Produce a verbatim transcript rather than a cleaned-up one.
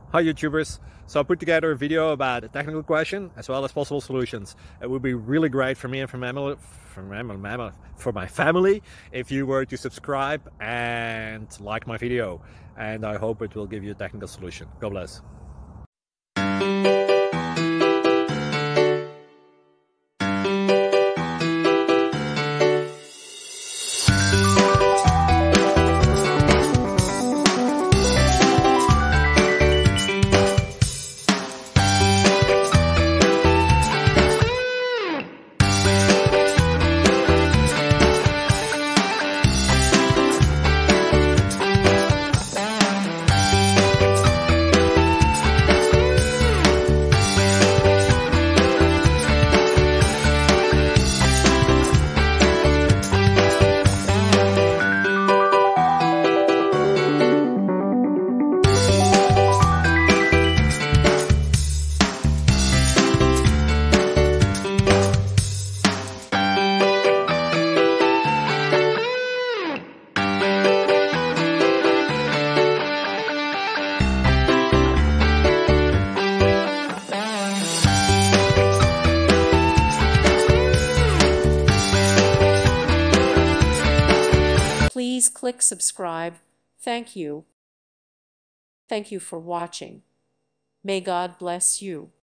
Hi YouTubers, so I put together a video about a technical question as well as possible solutions. It would be really great for me and for, mammal, for, mammal, for my family if you were to subscribe and like my video, and I hope it will give you a technical solution. God bless. Please click subscribe. Thank you. Thank you for watching. May God bless you.